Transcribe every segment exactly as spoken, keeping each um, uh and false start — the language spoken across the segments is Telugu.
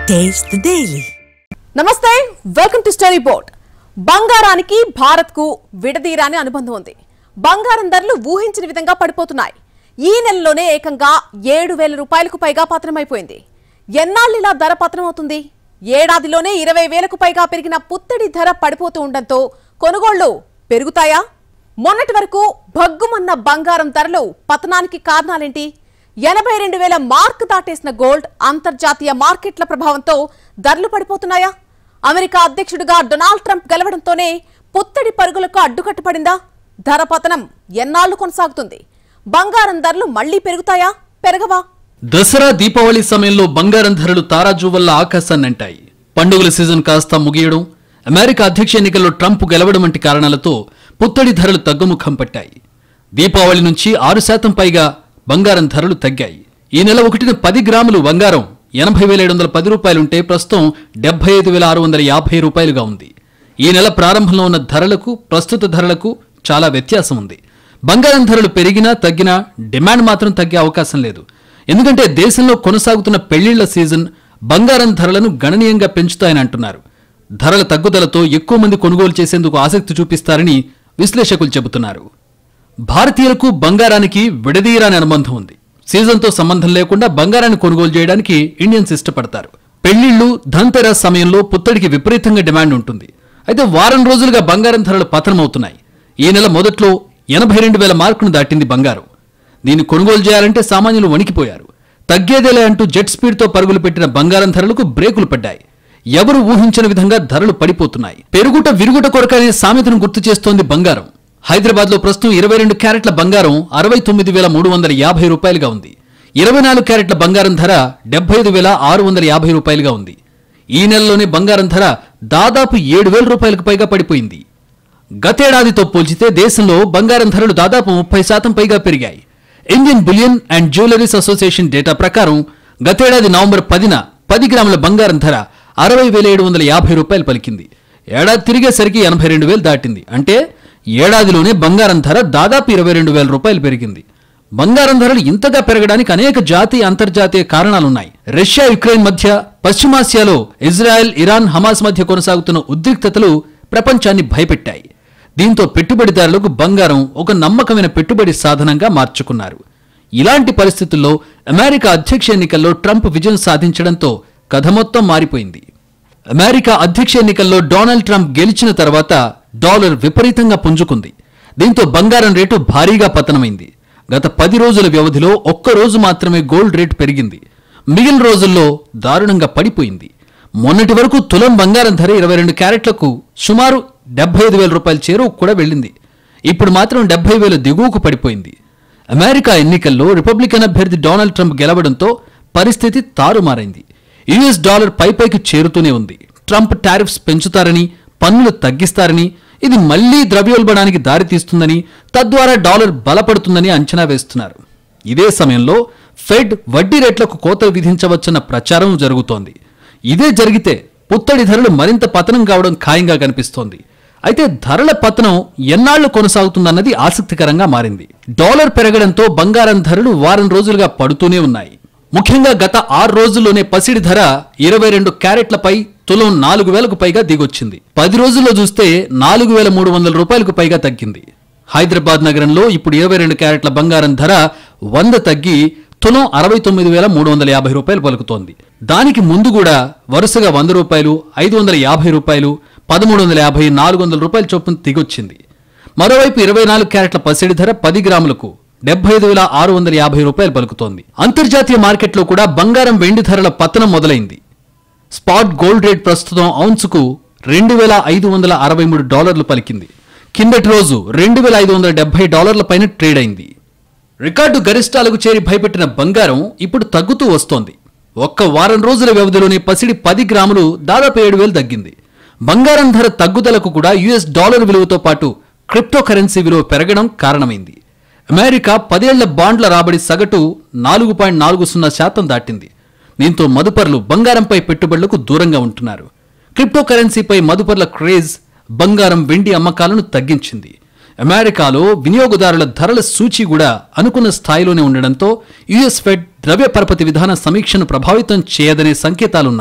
Taste the Daily. నమస్తే, వెల్కమ్ టు స్టోరీ బోర్డ్. బంగారానికి భారత్ కు విడదీరాని అనుబంధం ఉంది. బంగారం ధరలు ఊహించిన విధంగా పడిపోతున్నాయి. ఈ నెలలోనే ఏకంగా ఏడు వేల రూపాయలకు పైగా పతనమైపోయింది. ఎన్నాళ్ళిలా ధర పతనమవుతుంది? ఏడాదిలోనే ఇరవై వేలకు పైగా పెరిగిన పుత్తడి ధర పడిపోతూ ఉండడంతో కొనుగోళ్లు పెరుగుతాయా? మొన్నటి వరకు భగ్గుమన్న బంగారం ధరలు పతనానికి కారణాలేంటి? ఎనభై రెండు వేల మార్క్ దాటేసిన గోల్డ్ అంతర్జాతీయ మార్కెట్ల ప్రభావంతో ధరలు పడిపోతున్నాయా? అమెరికా అధ్యక్షుడిగా డొనాల్డ్ ట్రంప్ గెలవడంతోనే పుత్తడి పరుగులకు అడ్డుకట్టపడిందా? ధర పతనం ఎన్నాళ్లు కొనసాగుతుంది? బంగారం ధరలు మళ్లీ పెరుగుతాయా, పెరగవా? దసరా దీపావళి సమయంలో బంగారం ధరలు తారాజువల్ల ఆకాశాన్ని అంటాయి. పండుగల సీజన్ కాస్త ముగియడం, అమెరికా అధ్యక్ష ఎన్నికల్లో ట్రంప్ గెలవడం వంటి కారణాలతో పుత్తడి ధరలు తగ్గుముఖం పట్టాయి. దీపావళి నుంచి ఆరు శాతం పైగా బంగారం ధరలు తగ్గాయి. ఈ నెల ఒకటిన పది గ్రాములు బంగారం ఎనభై వేల ఏడు వందల పది రూపాయలుంటే ప్రస్తుతం డెబ్బై ఐదు వేల ఆరు వందల యాభై రూపాయలుగా ఉంది. ఈ నెల ప్రారంభంలో ఉన్న ధరలకు ప్రస్తుత ధరలకు చాలా వ్యత్యాసం ఉంది. బంగారం ధరలు పెరిగినా తగ్గినా డిమాండ్ మాత్రం తగ్గే అవకాశం లేదు. ఎందుకంటే దేశంలో కొనసాగుతున్న పెళ్లిళ్ల సీజన్ బంగారం ధరలను గణనీయంగా పెంచుతాయని అంటున్నారు. ధరల తగ్గుదలతో ఎక్కువ మంది కొనుగోలు చేసేందుకు ఆసక్తి చూపిస్తారని విశ్లేషకులు చెబుతున్నారు. భారతీయులకు బంగారానికి విడదీయరాని అనుబంధం ఉంది. సీజన్తో సంబంధం లేకుండా బంగారాన్ని కొనుగోలు చేయడానికి ఇండియన్స్ ఇష్టపడతారు. పెళ్లిళ్లు, ధన్తెరస్ సమయంలో పుత్తడికి విపరీతంగా డిమాండ్ ఉంటుంది. అయితే వారం రోజులుగా బంగారం ధరలు పతనమవుతున్నాయి. ఈ నెల మొదట్లో ఎనభై రెండు వేల మార్కును దాటింది బంగారం. దీన్ని కొనుగోలు చేయాలంటే సామాన్యులు వణికిపోయారు. తగ్గేదేలే అంటూ జెట్ స్పీడ్తో పరుగులు పెట్టిన బంగారం ధరలకు బ్రేకులు పడ్డాయి. ఎవరు ఊహించిన విధంగా ధరలు పడిపోతున్నాయి. పెరుగుట విరుగుట కొరకనే సామెతను గుర్తు చేస్తోంది బంగారం. హైదరాబాద్ లో ప్రస్తుతం ఇరవై రెండు క్యారెట్ల బంగారం అరవై తొమ్మిది వేల మూడు వందల యాభై రూపాయలుగా ఉంది. ఇరవై నాలుగు క్యారెట్ల బంగారం ధర డెబ్బై ఐదు వేల ఆరు వందల యాభై రూపాయలుగా ఉంది. ఈ నెలలోనే బంగారం ధర దాదాపు ఏడు వేల రూపాయలకు పైగా పడిపోయింది. గతేడాదితో పోల్చితే దేశంలో బంగారం ధరలు దాదాపు ముప్పై శాతం పైగా పెరిగాయి. Indian bullion and jewelleries association data ప్రకారం గతేడాది నవంబర్ పదిన పది గ్రాముల బంగారం ధర అరవై వేల ఏడు వందల యాభై రూపాయలు పలికింది. ఏడాది తిరిగేసరికి ఎనభై రెండు వేలు దాటింది. అంటే ఏడాదిలోనే బంగారం ధర దాదాపు ఇరవై రెండు వేల రూపాయలు పెరిగింది. బంగారం ధరలు ఇంతగా పెరగడానికి అనేక జాతీయ అంతర్జాతీయ కారణాలున్నాయి. రష్యా యుక్రెయిన్ మధ్య, పశ్చిమాసియాలో ఇజ్రాయెల్ ఇరాన్ హమాస్ మధ్య కొనసాగుతున్న ఉద్రిక్తతలు ప్రపంచాన్ని భయపెట్టాయి. దీంతో పెట్టుబడిదారులకు బంగారం ఒక నమ్మకమైన పెట్టుబడి సాధనంగా మార్చుకున్నారు. ఇలాంటి పరిస్థితుల్లో అమెరికా అధ్యక్ష ఎన్నికల్లో ట్రంప్ విజయం సాధించడంతో కథ మొత్తం మారిపోయింది. అమెరికా అధ్యక్ష ఎన్నికల్లో డొనాల్డ్ ట్రంప్ గెలిచిన తర్వాత డాలర్ విపరీతంగా పుంజుకుంది. దీంతో బంగారం రేటు భారీగా పతనమైంది. గత పది రోజుల వ్యవధిలో ఒక్క రోజు మాత్రమే గోల్డ్ రేటు పెరిగింది. మిగిలిన రోజుల్లో దారుణంగా పడిపోయింది. మొన్నటి వరకు తులం బంగారం ధర ఇరవై రెండు క్యారెట్లకు సుమారు డెబ్బై ఐదు వేల రూపాయల చేరువు కూడా వెళ్ళింది. ఇప్పుడు మాత్రం డెబ్బై వేల దిగువకు పడిపోయింది. అమెరికా ఎన్నికల్లో రిపబ్లికన్ అభ్యర్థి డొనాల్డ్ ట్రంప్ గెలవడంతో పరిస్థితి తారుమారైంది. యుఎస్ డాలర్ పైపైకి చేరుతూనే ఉంది. ట్రంప్ టారిఫ్స్ పెంచుతారని, పన్నులు తగ్గిస్తారని, ఇది మళ్లీ ద్రవ్యోల్బణానికి దారితీస్తుందని, తద్వారా డాలర్ బలపడుతుందని అంచనా వేస్తున్నారు. ఇదే సమయంలో ఫెడ్ వడ్డీ రేట్లకు కోత విధించవచ్చన్న ప్రచారం జరుగుతోంది. ఇదే జరిగితే పుత్తడి ధరలు మరింత పతనం కావడం ఖాయంగా కనిపిస్తోంది. అయితే ధరల పతనం ఎన్నాళ్లు కొనసాగుతుందన్నది ఆసక్తికరంగా మారింది. డాలర్ పెరగడంతో బంగారం ధరలు వారం రోజులుగా పడుతూనే ఉన్నాయి. ముఖ్యంగా గత ఆరు రోజుల్లోనే పసిడి ధర ఇరవై రెండు క్యారెట్లపై తులం నాలుగు వేలకు పైగా దిగొచ్చింది. పది రోజుల్లో చూస్తే నాలుగు వేల మూడు వందల రూపాయలకు పైగా తగ్గింది. హైదరాబాద్ నగరంలో ఇప్పుడు ఇరవై రెండు క్యారెట్ల బంగారం ధర వంద తగ్గి తులం అరవై తొమ్మిది వేల మూడు వందల యాభై రూపాయలు పలుకుతోంది. దానికి ముందు కూడా వరుసగా వంద రూపాయలు, ఐదు వందల యాభై రూపాయలు, పదమూడు వందల యాభై, నాలుగు వందల రూపాయల చొప్పున దిగొచ్చింది. మరోవైపు ఇరవై నాలుగు క్యారెట్ల పసిడి ధర పది గ్రాములకు డెబ్బై ఐదు వేల ఆరు వందల యాభై రూపాయలు పలుకుతోంది. అంతర్జాతీయ మార్కెట్లో కూడా బంగారం, వెండి ధరల పతనం మొదలైంది. స్పాట్ గోల్డ్ రేట్ ప్రస్తుతం ఔన్సుకు రెండు వేల ఐదు వందల అరవై మూడు డాలర్లు పలికింది. కిందటి రోజు రెండు వేల ఐదు వందల డెబ్బై డాలర్ల పైన ట్రేడ్ అయింది. రికార్డు గరిష్టాలకు చేరి భయపెట్టిన బంగారం ఇప్పుడు తగ్గుతూ వస్తోంది. ఒక్క వారం రోజుల వ్యవధిలోనే పసిడి పది గ్రాములు దాదాపు ఏడు వేలు తగ్గింది. బంగారం ధర తగ్గుదలకు కూడా యుఎస్ డాలర్ విలువతో పాటు క్రిప్టో కరెన్సీ విలువ పెరగడం కారణమైంది. అమెరికా పదేళ్ల బాండ్ల రాబడి సగటు నాలుగు పాయింట్ నాలుగు సున్నా శాతం దాటింది. దీంతో మదుపర్లు బంగారంపై పెట్టుబడులకు దూరంగా ఉంటున్నారు. క్రిప్టో కరెన్సీపై మదుపర్ల క్రేజ్ బంగారం, వెండి అమ్మకాలను తగ్గించింది. అమెరికాలో వినియోగదారుల ధరల సూచి కూడా అనుకున్న స్థాయిలోనే ఉండడంతో యుఎస్ ఫెడ్ ద్రవ్య పరపతి విధాన సమీక్షను ప్రభావితం చేయదనే సంకేతాలున్నాయి.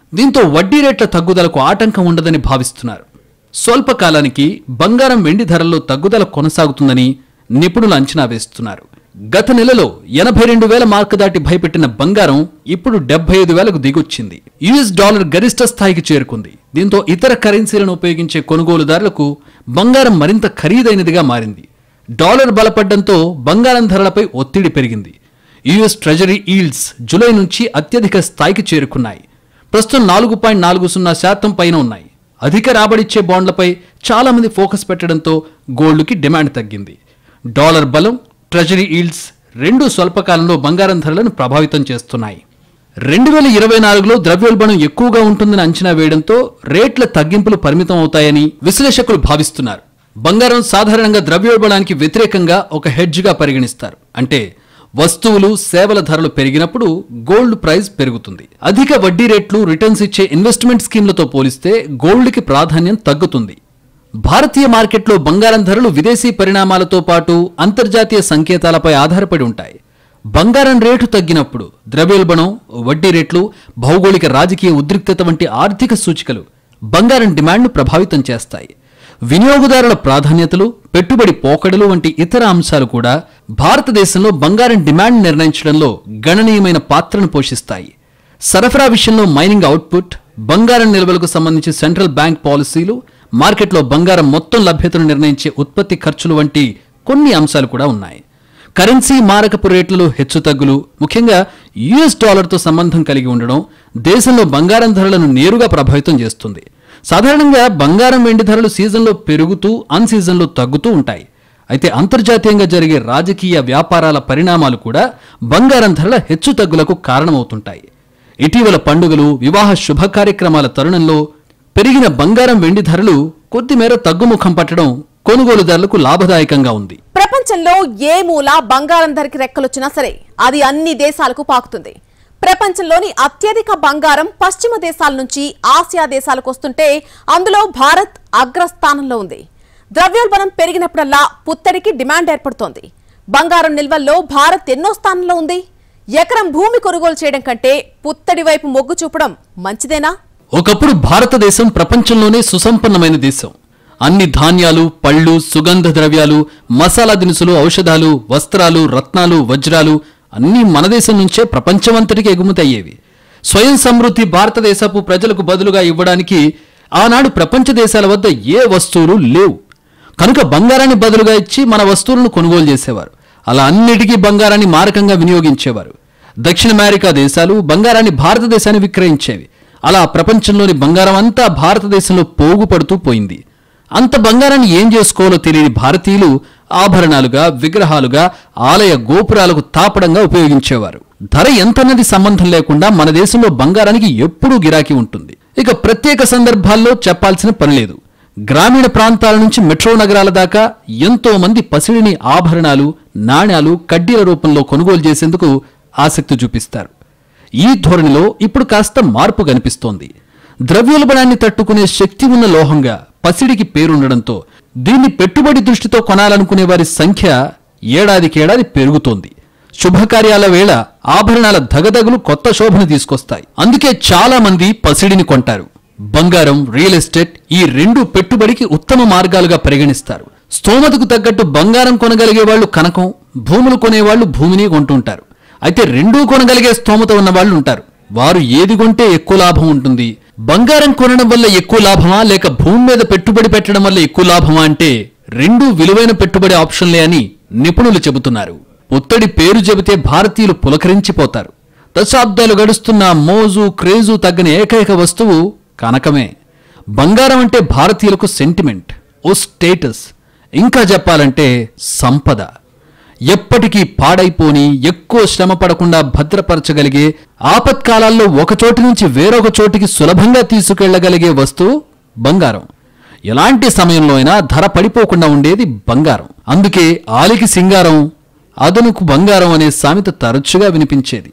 దీంతో వడ్డీ రేట్ల తగ్గుదలకు ఆటంకం ఉండదని భావిస్తున్నారు. స్వల్పకాలానికి బంగారం వెండి ధరల్లో తగ్గుదల కొనసాగుతుందని నిపుణులు అంచనా వేస్తున్నారు. గత నెలలో ఎనభై రెండు వేల మార్కు దాటి భయపెట్టిన బంగారం ఇప్పుడు డెబ్బై ఐదు వేలకు దిగొచ్చింది. యుఎస్ డాలర్ గరిష్ట స్థాయికి చేరుకుంది. దీంతో ఇతర కరెన్సీలను ఉపయోగించే కొనుగోలుదారులకు బంగారం మరింత ఖరీదైనదిగా మారింది. డాలర్ బలపడ్డంతో బంగారం ధరలపై ఒత్తిడి పెరిగింది. యుఎస్ ట్రెజరీ ఈల్డ్స్ జూలై నుంచి అత్యధిక స్థాయికి చేరుకున్నాయి. ప్రస్తుతం నాలుగు పాయింట్ నాలుగు సున్నా శాతం పైన ఉన్నాయి. అధిక రాబడిచ్చే బాండ్లపై చాలా మంది ఫోకస్ పెట్టడంతో గోల్డ్కి డిమాండ్ తగ్గింది. డాలర్ బలం, ట్రెజరీ ఈల్డ్స్ రెండు స్వల్పకాలంలో బంగారం ధరలను ప్రభావితం చేస్తున్నాయి. రెండు వేల ఇరవై నాలుగులో ద్రవ్యోల్బణం ఎక్కువగా ఉంటుందని అంచనా వేయడంతో రేట్ల తగ్గింపులు పరిమితం అవుతాయని విశ్లేషకులు భావిస్తున్నారు. బంగారం సాధారణంగా ద్రవ్యోల్బణానికి వ్యతిరేకంగా ఒక హెడ్జ్గా పరిగణిస్తారు. అంటే వస్తువులు, సేవల ధరలు పెరిగినప్పుడు గోల్డ్ ప్రైస్ పెరుగుతుంది. అధిక వడ్డీ రేట్లు, రిటర్న్స్ ఇచ్చే ఇన్వెస్ట్మెంట్ స్కీమ్లతో పోలిస్తే గోల్డ్కి ప్రాధాన్యం తగ్గుతుంది. భారతీయ మార్కెట్లో బంగారం ధరలు విదేశీ పరిణామాలతో పాటు అంతర్జాతీయ సంకేతాలపై ఆధారపడి ఉంటాయి. బంగారం రేటు తగ్గినప్పుడు ద్రవ్యోల్బణం, వడ్డీ రేట్లు, భౌగోళిక రాజకీయ ఉద్రిక్తత వంటి ఆర్థిక సూచికలు బంగారం డిమాండ్ను ప్రభావితం చేస్తాయి. వినియోగదారుల ప్రాధాన్యతలు, పెట్టుబడి పోకడలు వంటి ఇతర అంశాలు కూడా భారతదేశంలో బంగారం డిమాండ్ నిర్ణయించడంలో గణనీయమైన పాత్రను పోషిస్తాయి. సరఫరా విషయంలో మైనింగ్ అవుట్పుట్, బంగారం నిల్వలకు సంబంధించి సెంట్రల్ బ్యాంక్ పాలసీలు, మార్కెట్లో బంగారం మొత్తం లభ్యతను నిర్ణయించే ఉత్పత్తి ఖర్చులు వంటి కొన్ని అంశాలు కూడా ఉన్నాయి. కరెన్సీ మారకపు రేట్లలో హెచ్చుతగ్గులు, ముఖ్యంగా యుఎస్ డాలర్తో సంబంధం కలిగి ఉండడం దేశంలో బంగారం ధరలను నేరుగా ప్రభావితం చేస్తుంది. సాధారణంగా బంగారం, వెండి ధరలు సీజన్లో పెరుగుతూ అన్ సీజన్లో తగ్గుతూ ఉంటాయి. అయితే అంతర్జాతీయంగా జరిగే రాజకీయ, వ్యాపారాల పరిణామాలు కూడా బంగారం ధరల హెచ్చుతగ్గులకు కారణమవుతుంటాయి. ఇటీవల పండుగలు, వివాహ శుభ కార్యక్రమాల తరుణంలో పెరిగిన బంగారం, వెండి ధరలు కొద్దిమేర తగ్గుముఖం పట్టడం కొనుగోలుదారులకు లాభదాయకంగా ఉంది. ప్రపంచంలో ఏ మూల బంగారం ధరకి రెక్కలొచ్చినా సరే అది అన్ని దేశాలకు పాకుతుంది. ప్రపంచంలోని అత్యధిక బంగారం పశ్చిమ దేశాల నుంచి ఆసియా దేశాలకు వస్తుంటే అందులో భారత్ అగ్రస్థానంలో ఉంది. ద్రవ్యోల్బణం పెరిగినప్పుడల్లా పుత్తడికి డిమాండ్ ఏర్పడుతోంది. బంగారం నిల్వల్లో భారత్ ఎన్నో స్థానంలో ఉంది. ఎకరం భూమి కొనుగోలు చేయడం కంటే పుత్తడి వైపు మొగ్గు చూపడం మంచిదేనా? ఒకప్పుడు భారతదేశం ప్రపంచంలోనే సుసంపన్నమైన దేశం. అన్ని ధాన్యాలు, పళ్ళు, సుగంధ ద్రవ్యాలు, మసాలా దినుసులు, ఔషధాలు, వస్త్రాలు, రత్నాలు, వజ్రాలు అన్నీ మన దేశం నుంచే ప్రపంచమంతటికి ఎగుమతి అయ్యేవి. స్వయం సమృద్ధి భారతదేశపు ప్రజలకు బదులుగా ఇవ్వడానికి ఆనాడు ప్రపంచ దేశాల వద్ద ఏ వస్తువులు లేవు. కనుక బంగారాన్ని బదులుగా ఇచ్చి మన వస్తువులను కొనుగోలు చేసేవారు. అలా అన్నిటికీ బంగారాన్ని మారకంగా వినియోగించేవారు. దక్షిణ అమెరికా దేశాలు బంగారాన్ని భారతదేశాన్ని విక్రయించేవి. అలా ప్రపంచంలోని బంగారం అంతా భారతదేశంలో పోగుపడుతూ పోయింది. అంత బంగారాన్ని ఏం చేసుకోవాలో తెలియని భారతీయులు ఆభరణాలుగా, విగ్రహాలుగా, ఆలయ గోపురాలకు తాపడంగా ఉపయోగించేవారు. ధర ఎంతన్నది సంబంధం లేకుండా మన దేశంలో బంగారానికి ఎప్పుడూ గిరాకీ ఉంటుంది. ఇక ప్రత్యేక సందర్భాల్లో చెప్పాల్సిన పనిలేదు. గ్రామీణ ప్రాంతాల నుంచి మెట్రో నగరాల దాకా ఎంతో మంది పసిడిని ఆభరణాలు, నాణ్యాలు, కడ్డీల రూపంలో కొనుగోలు చేసేందుకు ఆసక్తి చూపిస్తారు. ఈ ధోరణిలో ఇప్పుడు కాస్త మార్పు కనిపిస్తోంది. ద్రవ్యోల్బణాన్ని తట్టుకునే శక్తి ఉన్న లోహంగా పసిడికి పేరుండడంతో దీన్ని పెట్టుబడి దృష్టితో కొనాలనుకునే వారి సంఖ్య ఏడాదికేడాది పెరుగుతోంది. శుభకార్యాల వేళ ఆభరణాల దగదగులు కొత్త శోభను తీసుకొస్తాయి. అందుకే చాలా మంది పసిడిని కొంటారు. బంగారం, రియల్ ఎస్టేట్ ఈ రెండు పెట్టుబడికి ఉత్తమ మార్గాలుగా పరిగణిస్తారు. స్తోమతకు తగ్గట్టు బంగారం కొనగలిగే వాళ్లు కనకం, భూములు కొనేవాళ్లు భూమిని కొంటుంటారు. అయితే రెండూ కొనగలిగే స్తోమత ఉన్న వాళ్ళు ఉంటారు. వారు ఏది కొంటే ఎక్కువ లాభం ఉంటుంది. బంగారం కొనడం వల్ల ఎక్కువ లాభమా, లేక భూమి మీద పెట్టుబడి పెట్టడం వల్ల ఎక్కువ లాభమా అంటే రెండూ విలువైన పెట్టుబడి ఆప్షన్లే అని నిపుణులు చెబుతున్నారు. పుత్తడి పేరు చెబితే భారతీయులు పులకరించిపోతారు. దశాబ్దాలు గడుస్తున్న మోజు, క్రేజు తగ్గని ఏకైక వస్తువు కనకమే. బంగారం అంటే భారతీయులకు సెంటిమెంట్, ఓ స్టేటస్, ఇంకా చెప్పాలంటే సంపద. ఎప్పటికీ పాడైపోని, ఎక్కువ శ్రమ పడకుండా భద్రపరచగలిగే, ఆపత్కాలాల్లో ఒక చోటి నుంచి వేరొక చోటికి సులభంగా తీసుకెళ్లగలిగే వస్తువు బంగారం. ఎలాంటి సమయంలో అయినా ధర పడిపోకుండా ఉండేది బంగారం. అందుకే ఆలికి సింగారం, అదనుకు బంగారం అనే సామెత తరచుగా వినిపించేది.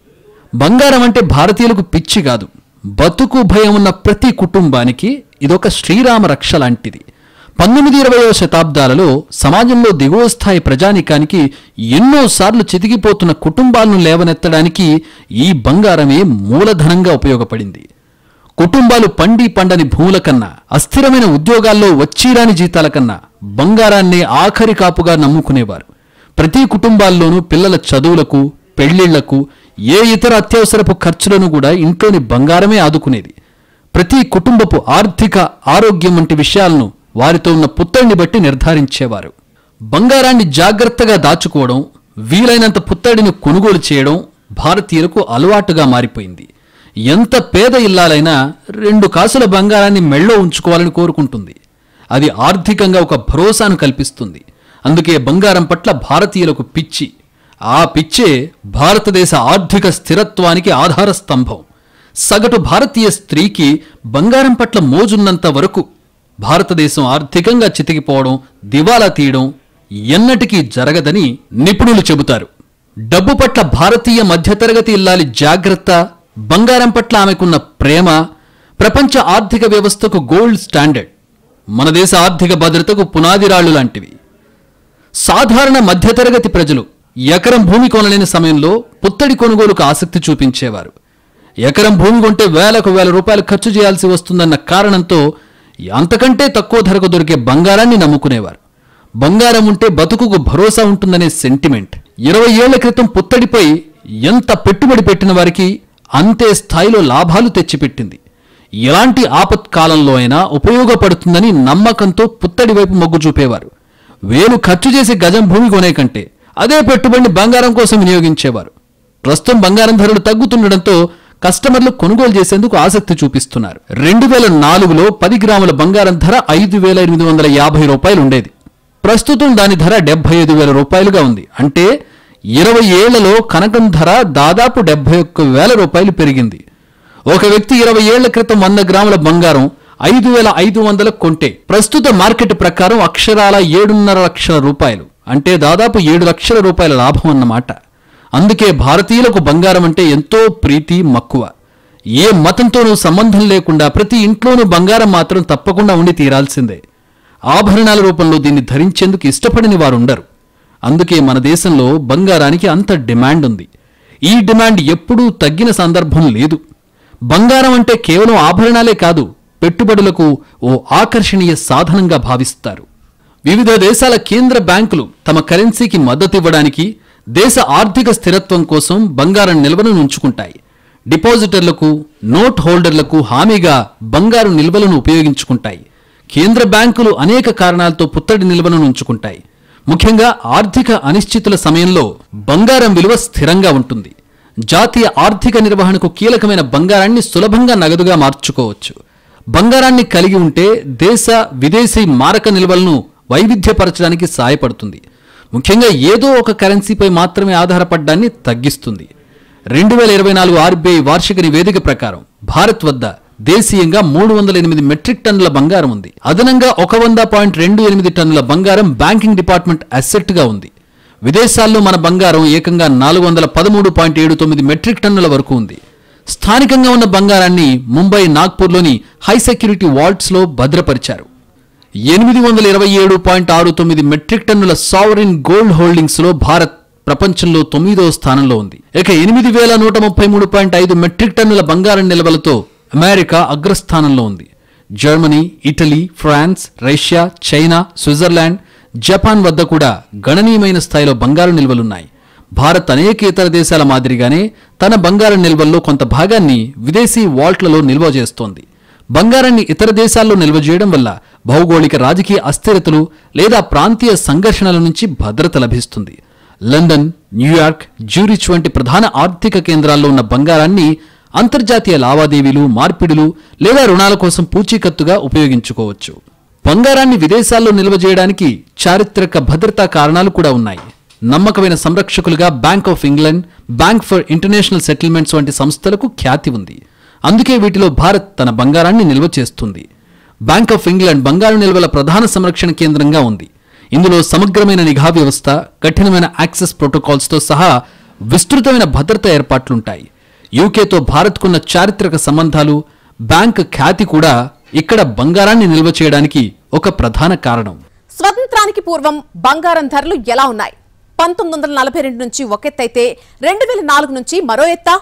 బంగారం అంటే భారతీయులకు పిచ్చి కాదు. బతుకు భయం ఉన్న ప్రతి కుటుంబానికి ఇదొక శ్రీరామ రక్ష లాంటిది. పంతొమ్మిది ఇరవయవ శతాబ్దాలలో సమాజంలో దిగువ స్థాయి ప్రజానికానికి ఎన్నోసార్లు చితికిపోతున్న కుటుంబాలను లేవనెత్తడానికి ఈ బంగారమే మూలధనంగా ఉపయోగపడింది. కుటుంబాలు పండి పండని భూముల కన్నా, అస్థిరమైన ఉద్యోగాల్లో వచ్చీరాని జీతాల కన్నా బంగారాన్నే ఆఖరి కాపుగా నమ్ముకునేవారు. ప్రతి కుటుంబాల్లోనూ పిల్లల చదువులకు, పెళ్లిళ్లకు, ఏ ఇతర అత్యవసరపు ఖర్చులను కూడా ఇంట్లోని బంగారమే ఆదుకునేది. ప్రతి కుటుంబపు ఆర్థిక, ఆరోగ్యం వంటి విషయాలను వారితో ఉన్న పుత్తడిని బట్టి నిర్ధారించేవారు. బంగారాన్ని జాగ్రత్తగా దాచుకోవడం, వీలైనంత పుత్తడిని కొనుగోలు చేయడం భారతీయులకు అలవాటుగా మారిపోయింది. ఎంత పేద ఇల్లాలైనా రెండు కాసుల బంగారాన్ని మెళ్ళో ఉంచుకోవాలని కోరుకుంటుంది. అది ఆర్థికంగా ఒక భరోసాను కల్పిస్తుంది. అందుకే బంగారం పట్ల భారతీయులకు పిచ్చి. ఆ పిచ్చే భారతదేశ ఆర్థిక స్థిరత్వానికి ఆధార స్తంభం. సగటు భారతీయ స్త్రీకి బంగారం పట్ల మోజున్నంత వరకు భారతదేశం ఆర్థికంగా చితికిపోవడం, దివాలా తీయడం ఎన్నటికీ జరగదని నిపుణులు చెబుతారు. డబ్బు పట్ల భారతీయ మధ్యతరగతి ఇల్లాలి జాగ్రత్త, బంగారం పట్ల ఆమెకున్న ప్రేమ ప్రపంచ ఆర్థిక వ్యవస్థకు గోల్డ్ స్టాండర్డ్, మన దేశ ఆర్థిక భద్రతకు పునాదిరాళ్లు లాంటివి. సాధారణ మధ్యతరగతి ప్రజలు ఎకరం భూమి కొనలేని సమయంలో పుత్తడి కొనుగోలుకు ఆసక్తి చూపించేవారు. ఎకరం భూమి కొంటే వేలకు వేల రూపాయలు ఖర్చు చేయాల్సి వస్తుందన్న కారణంతో అంతకంటే తక్కువ ధరకు దొరికే బంగారాన్ని నమ్ముకునేవారు. బంగారం ఉంటే బతుకుకు భరోసా ఉంటుందనే సెంటిమెంట్ ఇరవై ఏళ్ల క్రితం పుత్తడిపై ఎంత పెట్టుబడి పెట్టిన వారికి అంతే స్థాయిలో లాభాలు తెచ్చిపెట్టింది. ఎలాంటి ఆపత్కాలంలో అయినా ఉపయోగపడుతుందని నమ్మకంతో పుత్తడి వైపు మొగ్గు చూపేవారు. వేలు ఖర్చు చేసి గజం భూమి కొనే కంటే అదే పెట్టుబడిని బంగారం కోసం వినియోగించేవారు. ప్రస్తుతం బంగారం ధరలు తగ్గుతుండటంతో కస్టమర్లు కొనుగోలు చేసేందుకు ఆసక్తి చూపిస్తున్నారు. రెండు వేల నాలుగులో పది గ్రాముల బంగారం ధర ఐదు వేల ఎనిమిది వందల యాభై రూపాయలు ఉండేది. ప్రస్తుతం దాని ధర డెబ్బై ఐదు వేల రూపాయలుగా ఉంది. అంటే ఇరవై ఏళ్లలో కనకం ధర దాదాపు డెబ్బై ఒక్క వేల రూపాయలు పెరిగింది. ఒక వ్యక్తి ఇరవై ఏళ్ల క్రితం వంద గ్రాముల బంగారం ఐదు వేల ఐదు వందలకు కొంటే ప్రస్తుత మార్కెట్ ప్రకారం అక్షరాల ఏడున్నర లక్షల రూపాయలు, అంటే దాదాపు ఏడు లక్షల రూపాయల లాభం అన్నమాట. అందుకే భారతీయులకు బంగారం అంటే ఎంతో ప్రీతి, మక్కువ. ఏ మతంతోనూ సంబంధం లేకుండా ప్రతి ఇంట్లోనూ బంగారం మాత్రం తప్పకుండా ఉండి తీరాల్సిందే. ఆభరణాల రూపంలో దీన్ని ధరించేందుకు ఇష్టపడని వారుండరు. అందుకే మన దేశంలో బంగారానికి అంత డిమాండ్ ఉంది. ఈ డిమాండ్ ఎప్పుడూ తగ్గిన సందర్భం లేదు. బంగారం అంటే కేవలం ఆభరణాలే కాదు, పెట్టుబడులకు ఓ ఆకర్షణీయ సాధనంగా భావిస్తారు. వివిధ దేశాల కేంద్ర బ్యాంకులు తమ కరెన్సీకి మద్దతివ్వడానికి, దేశ ఆర్థిక స్థిరత్వం కోసం బంగారం నిల్వలను ఉంచుకుంటాయి. డిపాజిటర్లకు, నోట్ హోల్డర్లకు హామీగా బంగారు నిల్వలను ఉపయోగించుకుంటాయి. కేంద్ర బ్యాంకులు అనేక కారణాలతో పుత్తడి నిల్వలను ఉంచుకుంటాయి. ముఖ్యంగా ఆర్థిక అనిశ్చితుల సమయంలో బంగారం విలువ స్థిరంగా ఉంటుంది. జాతీయ ఆర్థిక నిర్వహణకు కీలకమైన బంగారాన్ని సులభంగా నగదుగా మార్చుకోవచ్చు. బంగారాన్ని కలిగి ఉంటే దేశ, విదేశీ మారక నిల్వలను వైవిధ్యపరచడానికి సాయపడుతుంది. ముఖ్యంగా ఏదో ఒక కరెన్సీపై మాత్రమే ఆధారపడ్డాన్ని తగ్గిస్తుంది. రెండు వేల ఇరవై నాలుగు ఆర్బీఐ వార్షిక నివేదిక ప్రకారం భారత్ వద్ద దేశీయంగా మూడు వందల ఎనిమిది మెట్రిక్ టన్నుల బంగారం ఉంది. అదనంగా ఒక వంద పాయింట్ రెండు ఎనిమిది టన్నుల బంగారం బ్యాంకింగ్ డిపార్ట్మెంట్ అసెట్ గా ఉంది. విదేశాల్లో మన బంగారం ఏకంగా నాలుగు వందల పదమూడు పాయింట్ ఏడు తొమ్మిది మెట్రిక్ టన్నుల వరకు ఉంది. స్థానికంగా ఉన్న బంగారాన్ని ముంబై, నాగ్పూర్లోని హై సెక్యూరిటీ వాల్ట్స్ లో భద్రపరిచారు. ఎనిమిది వందల ఇరవై ఏడు పాయింట్ ఆరు తొమ్మిది మెట్రిక్ టన్నుల సావరిన్ గోల్డ్ హోల్డింగ్స్ లో భారత్ ప్రపంచంలో తొమ్మిదవ స్థానంలో ఉంది. ఇక ఎనిమిది వేల నూట ముప్పై మూడు పాయింట్ ఐదు మెట్రిక్ టన్నుల బంగారం నిల్వలతో అమెరికా అగ్రస్థానంలో ఉంది. Germany, Italy, France, Russia, China, Switzerland, Japan వద్ద కూడా గణనీయమైన స్థాయిలో బంగారు నిల్వలున్నాయి. భారత్ అనేక ఇతర దేశాల మాదిరిగానే తన బంగారం నిల్వల్లో కొంత భాగాన్ని విదేశీ వాల్ట్లలో నిల్వ చేస్తోంది. బంగారాన్ని ఇతర దేశాల్లో నిల్వ చేయడం వల్ల భౌగోళిక రాజకీయ అస్థిరతలు లేదా ప్రాంతీయ సంఘర్షణల నుంచి భద్రత లభిస్తుంది. లండన్, న్యూయార్క్, జ్యూరిచ్ వంటి ప్రధాన ఆర్థిక కేంద్రాల్లో ఉన్న బంగారాన్ని అంతర్జాతీయ లావాదేవీలు, మార్పిడులు లేదా రుణాల కోసం పూచీకత్తుగా ఉపయోగించుకోవచ్చు. బంగారాన్ని విదేశాల్లో నిల్వ చేయడానికి చారిత్రక భద్రతా కారణాలు కూడా ఉన్నాయి. నమ్మకమైన సంరక్షకులుగా bank of England, bank for international settlements వంటి సంస్థలకు ఖ్యాతి ఉంది. అందుకే వీటిలో భారత్ తన బంగారాన్ని నిల్వ చేస్తుంది. బ్యాంక్ ఆఫ్ ఇంగ్లాండ్ బంగారు నిల్వల ప్రధాన సంరక్షణ కేంద్రంగా ఉంది. ఇందులో సమగ్రమైన నిఘా వ్యవస్థ, కఠినమైన యాక్సెస్ ప్రోటోకాల్స్తో సహా విస్తృతమైన భద్రతా ఏర్పాట్లుంటాయి. యూకేతో భారత్కున్న చారిత్రక సంబంధాలు, బ్యాంక్ ఖ్యాతి కూడా ఇక్కడ బంగారాన్ని నిల్వ చేయడానికి ఒక ప్రధాన కారణం. స్వతంత్రానికి పూర్వం బంగారం ధరలు ఎలా ఉన్నాయి? పంతొమ్మిది వందల నలభై రెండు నుంచి ఒక ఎత్తైతే రెండు వేల నాలుగు నుంచి మరో ఎత్తా?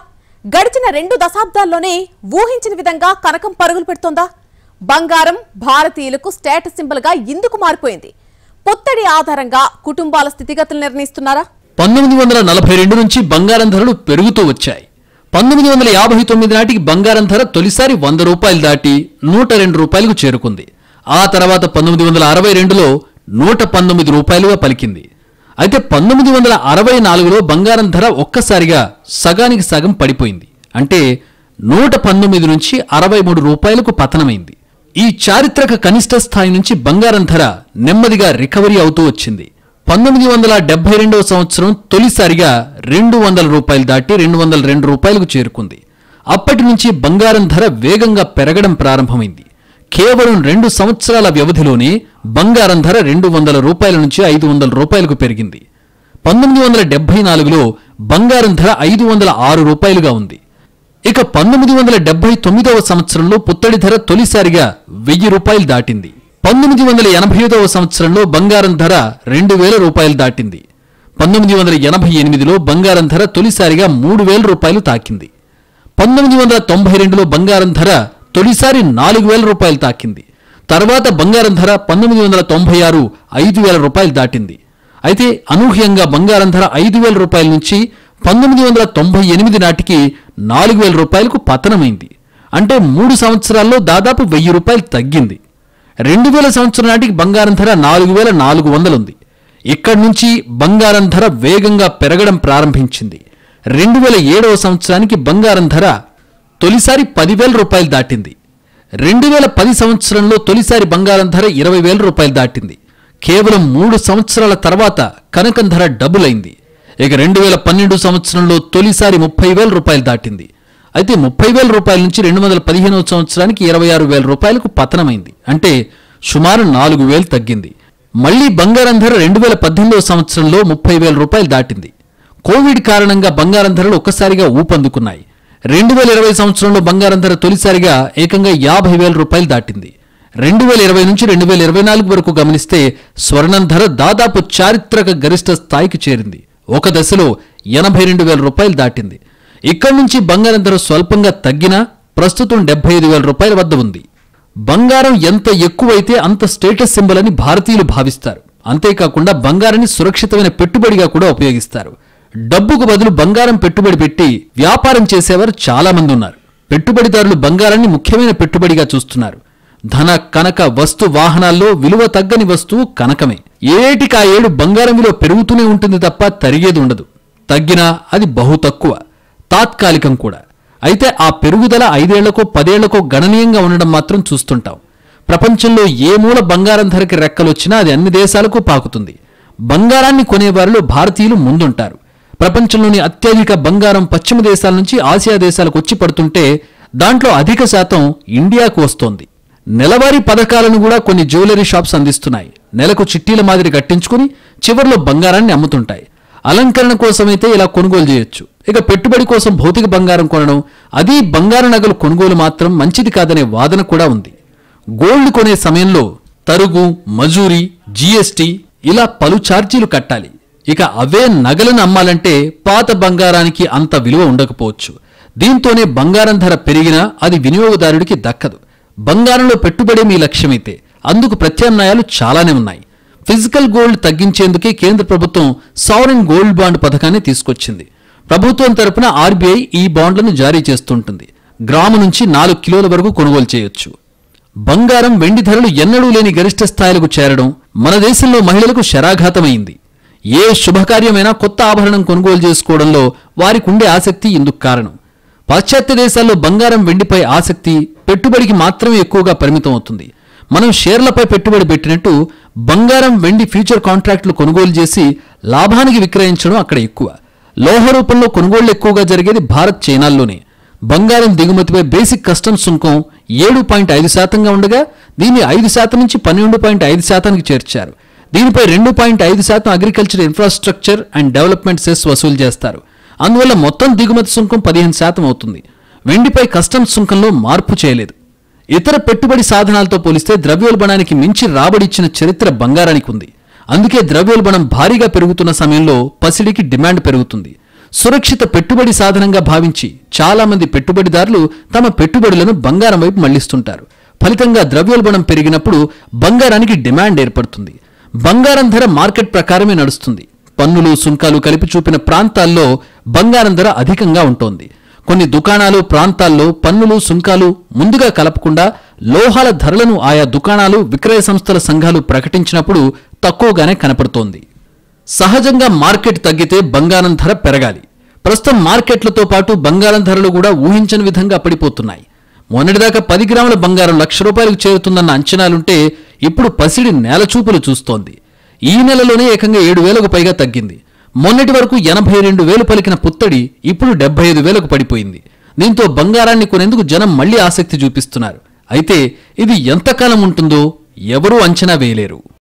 గడిచిన రెండు దశాబ్దాల్లోనే ఊహించిన విధంగా కనకం పరుగులు పెడుతోందా? బంగారం భారతీయులకు స్టేటస్ సింబల్ గా ఎందుకు మారిపోయింది? పొత్తడి ఆధారంగా కుటుంబాల స్థితిగతులు నిర్ణయిస్తున్నారా? పంతొమ్మిది వందల నలభై రెండు నుంచి బంగారం ధరలు పెరుగుతూ వచ్చాయి. పంతొమ్మిది వందల యాభై తొమ్మిది నాటికి బంగారం ధర తొలిసారి వంద రూపాయలు దాటి నూట రెండు రూపాయలకు చేరుకుంది. ఆ తర్వాత పంతొమ్మిది వందల అరవై రెండులో నూట పంతొమ్మిది రూపాయలుగా పలికింది. అయితే పంతొమ్మిది వందల అరవై నాలుగులో బంగారం ధర ఒక్కసారిగా సగానికి సగం పడిపోయింది. అంటే నూట పంతొమ్మిది నుంచి అరవై మూడు రూపాయలకు పతనమైంది. ఈ చారిత్రక కనిష్ట స్థాయి నుంచి బంగారం ధర నెమ్మదిగా రికవరీ అవుతూ వచ్చింది. పంతొమ్మిది వందల డెబ్బై రెండవ సంవత్సరం తొలిసారిగా రెండు వందల రూపాయలు దాటి రెండు వందల రెండు రూపాయలకు చేరుకుంది. అప్పటి నుంచి బంగారం ధర వేగంగా పెరగడం ప్రారంభమైంది. కేవలం రెండు సంవత్సరాల వ్యవధిలోనే బంగారం ధర రెండు వందల రూపాయల నుంచి ఐదు వందల రూపాయలకు పెరిగింది. పంతొమ్మిది వందల డెబ్బై నాలుగులో బంగారం ధర ఐదు వందల ఆరు రూపాయలుగా ఉంది. ఇక పంతొమ్మిది వందల డెబ్బై తొమ్మిదవ సంవత్సరంలో పుత్తడి ధర తొలిసారిగా వెయ్యి రూపాయలు దాటింది. పంతొమ్మిది వందల ఎనభై ఐదవ సంవత్సరంలో బంగారం ధర రెండు వేల రూపాయలు దాటింది. పంతొమ్మిది వందల ఎనభై ఎనిమిదిలో బంగారం ధర తొలిసారిగా మూడు వేల రూపాయలు తాకింది. పంతొమ్మిది వందల తొంభై రెండులో బంగారం ధర తొలిసారి నాలుగు వేల రూపాయలు తాకింది. తర్వాత బంగారం ధర పంతొమ్మిది వందల తొంభై ఆరు ఐదు వేల రూపాయలు దాటింది. అయితే అనూహ్యంగా బంగారం ధర ఐదు వేల రూపాయల నుంచి పంతొమ్మిది వందల తొంభై ఎనిమిది నాటికి నాలుగు వేల రూపాయలకు పతనమైంది. అంటే మూడు సంవత్సరాల్లో దాదాపు వెయ్యి రూపాయలు తగ్గింది. రెండు వేల సంవత్సరం నాటికి బంగారం ధర నాలుగు వేల నాలుగు వందలుంది. ఇక్కడి నుంచి బంగారం ధర వేగంగా పెరగడం ప్రారంభించింది. రెండు వేల ఏడవ సంవత్సరానికి బంగారం ధర తొలిసారి పదివేల రూపాయలు దాటింది. రెండు వేల పది సంవత్సరంలో తొలిసారి బంగారం ధర ఇరవై వేల రూపాయలు దాటింది. కేవలం మూడు సంవత్సరాల తర్వాత కనకం ధర డబుల్ అయింది. ఇక రెండు వేల పన్నెండు సంవత్సరంలో తొలిసారి ముప్పై వేల రూపాయలు దాటింది. అయితే ముప్పై వేల రూపాయల నుంచి రెండు వందల పదిహేనవ సంవత్సరానికి ఇరవై ఆరు వేల రూపాయలకు పతనమైంది. అంటే సుమారు నాలుగు వేలు తగ్గింది. మళ్లీ బంగారం ధర రెండు వేల పద్దెనిమిదవ సంవత్సరంలో ముప్పై వేల రూపాయలు దాటింది. కోవిడ్ కారణంగా బంగారం ధరలు ఒక్కసారిగా ఊపందుకున్నాయి. రెండు వేల ఇరవై సంవత్సరంలో బంగారం ధర తొలిసారిగా ఏకంగా యాభై వేల రూపాయలు దాటింది. రెండు వేల ఇరవై నుంచి రెండు వేల ఇరవై నాలుగు వరకు గమనిస్తే స్వర్ణం ధర దాదాపు చారిత్రక గరిష్ట స్థాయికి చేరింది. ఒక దశలో ఎనభై రెండు వేల రూపాయలు దాటింది. ఇక్కడి నుంచి బంగారం ధర స్వల్పంగా తగ్గినా ప్రస్తుతం డెబ్బై ఐదు వేల రూపాయల వద్ద ఉంది. బంగారం ఎంత ఎక్కువైతే అంత స్టేటస్ సింబల్ అని భారతీయులు భావిస్తారు. అంతేకాకుండా బంగారాన్ని సురక్షితమైన పెట్టుబడిగా కూడా ఉపయోగిస్తారు. డబ్బుకు బదులు బంగారం పెట్టుబడి పెట్టి వ్యాపారం చేసేవారు చాలా మంది ఉన్నారు. పెట్టుబడిదారులు బంగారాన్ని ముఖ్యమైన పెట్టుబడిగా చూస్తున్నారు. ధన కనక వస్తు వాహనాల్లో విలువ తగ్గని వస్తువు కనకమే. ఏటికి ఆ ఏడు బంగారం విలువ పెరుగుతూనే ఉంటుంది తప్ప తరిగేది ఉండదు. తగ్గినా అది బహు తక్కువ, తాత్కాలికం కూడా. అయితే ఆ పెరుగుదల ఐదేళ్లకో పదేళ్లకో గణనీయంగా ఉండడం మాత్రం చూస్తుంటాం. ప్రపంచంలో ఏ మూల బంగారం ధరకి రెక్కలొచ్చినా అది అన్ని దేశాలకు పాకుతుంది. బంగారాన్ని కొనేవారిలో భారతీయులు ముందుంటారు. ప్రపంచంలోని అత్యధిక బంగారం పశ్చిమ దేశాల నుంచి ఆసియా దేశాలకు వచ్చి పడుతుంటే దాంట్లో అధిక శాతం ఇండియాకు వస్తోంది. నెలవారీ పథకాలను కూడా కొన్ని జ్యువెలరీ షాప్స్ అందిస్తున్నాయి. నెలకు చిట్టీల మాదిరి కట్టించుకుని చివర్లో బంగారాన్ని అమ్ముతుంటాయి. అలంకరణ కోసమైతే ఇలా కొనుగోలు చేయొచ్చు. ఇక పెట్టుబడి కోసం భౌతిక బంగారం కొనడం, అది బంగారు నగలు కొనుగోలు మాత్రం మంచిది కాదనే వాదన కూడా ఉంది. గోల్డ్ కొనే సమయంలో తరుగు, మజూరీ, జీఎస్టీ ఇలా పలు ఛార్జీలు కట్టాలి. ఇక అవే నగలను అమ్మాలంటే పాత బంగారానికి అంత విలువ ఉండకపోవచ్చు. దీంతోనే బంగారం ధర పెరిగినా అది వినియోగదారుడికి దక్కదు. బంగారంలో పెట్టుబడి మీ లక్ష్యమైతే అందుకు ప్రత్యామ్నాయాలు చాలానే ఉన్నాయి. ఫిజికల్ గోల్డ్ తగ్గించేందుకే కేంద్ర ప్రభుత్వం సావరెన్ గోల్డ్ బాండ్ పథకాన్ని తీసుకొచ్చింది. ప్రభుత్వం తరపున ఆర్బీఐ ఈ బాండ్లను జారీ చేస్తుంటుంది. గ్రాము నుంచి నాలుగు కిలోల వరకు కొనుగోలు చేయొచ్చు. బంగారం, వెండి ధరలు ఎన్నడూ లేని గరిష్ట స్థాయిలకు చేరడం మన దేశంలో మహిళలకు శరాఘాతమైంది. ఏ శుభకార్యమైనా కొత్త ఆభరణం కొనుగోలు చేసుకోవడంలో వారికి ఉండే ఆసక్తి ఇందుకు కారణం. పాశ్చాత్య దేశాల్లో బంగారం, వెండిపై ఆసక్తి పెట్టుబడికి మాత్రమే ఎక్కువగా పరిమితం అవుతుంది. మనం షేర్లపై పెట్టుబడి పెట్టినట్టు బంగారం, వెండి ఫ్యూచర్ కాంట్రాక్టులు కొనుగోలు చేసి లాభానికి విక్రయించడం అక్కడ ఎక్కువ. లోహ రూపంలో కొనుగోళ్లు ఎక్కువగా జరిగేది భారత్, చైనాల్లోనే. బంగారం దిగుమతిపై బేసిక్ కస్టమ్స్ సుంకం ఏడు పాయింట్ ఐదు శాతంగా ఉండగా దీన్ని ఐదు శాతం నుంచి పన్నెండు పాయింట్ ఐదు శాతానికి చేర్చారు. దీనిపై రెండు పాయింట్ ఐదు శాతం agriculture infrastructure and development cess వసూలు చేస్తారు. అందువల్ల మొత్తం దిగుమతి సుంకం పదిహేను శాతం అవుతుంది. వెండిపై కస్టమ్స్ సుంకంలో మార్పు చేయలేదు. ఇతర పెట్టుబడి సాధనాలతో పోలిస్తే ద్రవ్యోల్బణానికి మించి రాబడిచ్చిన చరిత్ర బంగారానికి ఉంది. అందుకే ద్రవ్యోల్బణం భారీగా పెరుగుతున్న సమయంలో పసిడికి డిమాండ్ పెరుగుతుంది. సురక్షిత పెట్టుబడి సాధనంగా భావించి చాలా మంది పెట్టుబడిదారులు తమ పెట్టుబడులను బంగారం వైపు మళ్లిస్తుంటారు. ఫలితంగా ద్రవ్యోల్బణం పెరిగినప్పుడు బంగారానికి డిమాండ్ ఏర్పడుతుంది. బంగారం ధర మార్కెట్ ప్రకారమే నడుస్తుంది. పన్నులు సుంకాలు కలిపి చూపిన ప్రాంతాల్లో బంగారం ధర అధికంగా ఉంటోంది. కొన్ని దుకాణాలు ప్రాంతాల్లో పన్నులు సుంకాలు ముందుగా కలపకుండా లోహాల ధరలను ఆయా దుకాణాలు విక్రయ సంస్థల సంఘాలు ప్రకటించినప్పుడు తక్కువగానే కనపడుతోంది. సహజంగా మార్కెట్ తగ్గితే బంగారం ధర పెరగాలి. ప్రస్తుతం మార్కెట్లతో పాటు బంగారం ధరలు కూడా ఊహించని విధంగా పడిపోతున్నాయి. మొన్నటిదాకా పది గ్రాముల బంగారం లక్ష రూపాయలకు చేరుతుందన్న అంచనాలుంటే ఇప్పుడు పసిడి నేలచూపులు చూస్తోంది. ఈ నెలలోనే ఏకంగా ఏడు వేలకు పైగా తగ్గింది. మొన్నటి వరకు ఎనభై రెండు వేలు పలికిన పుత్తడి ఇప్పుడు డెబ్బై ఐదు వేలకు పడిపోయింది. దీంతో బంగారాన్ని కొనేందుకు జనం మళ్లీ ఆసక్తి చూపిస్తున్నారు. అయితే ఇది ఎంతకాలం ఉంటుందో ఎవరూ అంచనా వేయలేరు.